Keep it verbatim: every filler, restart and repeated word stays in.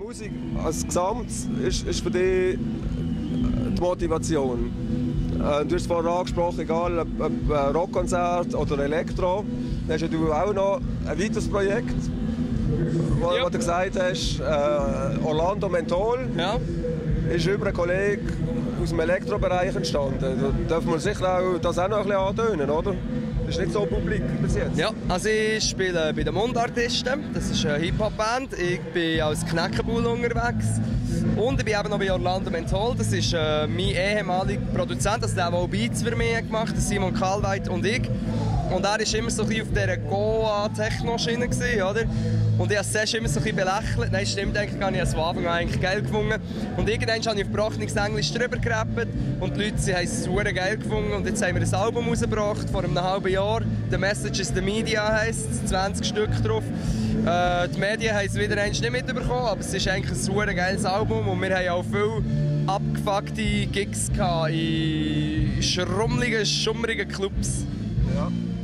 Musik als Gesamt ist, ist für dich die Motivation. Äh, du hast es vorhin angesprochen, egal ob, ob Rockkonzert oder Elektro. Dann hast du auch noch ein weiteres Projekt, wo, ja. wo du gesagt hast, äh, Orlando Menthol. Ja. Ist über einen Kollegen aus dem Elektrobereich entstanden. Da darf man sicher auch das auch noch ein bisschen antönen, oder? Das ist nicht so publik bis jetzt. Ja, also ich spiele bei den Mundartisten. Das ist eine Hip-Hop-Band. Ich bin als Kneckenbull unterwegs. Und ich bin eben noch bei Orlando Menthol. Das ist äh, mein ehemaliger Produzent, also der, der auch Beats für mich gemacht hat, Simon Kalweit und ich. Und er war immer so ein bisschen auf dieser Goa-Techno-Schiene, oder? Und ich habe es zuerst immer so ein bisschen belächelt. Nein, stimmt eigentlich gar nicht. Ich habe es am Anfang eigentlich geil gefunden. Und irgendwann habe ich auf gebrochenes Englisch drüber gerappt. Und die Leute sie haben es super geil gefunden. Und jetzt haben wir ein Album rausgebracht, vor einem halben Jahr. «The Message is the Media» heisst es, zwanzig Stück drauf. Äh, die Medien haben es wieder einmal nicht mitbekommen, aber es ist eigentlich ein super geiles Album. Und wir haben auch viele abgefuckte Gigs gehabt in schrummeligen, schummrigen Clubs. Ja.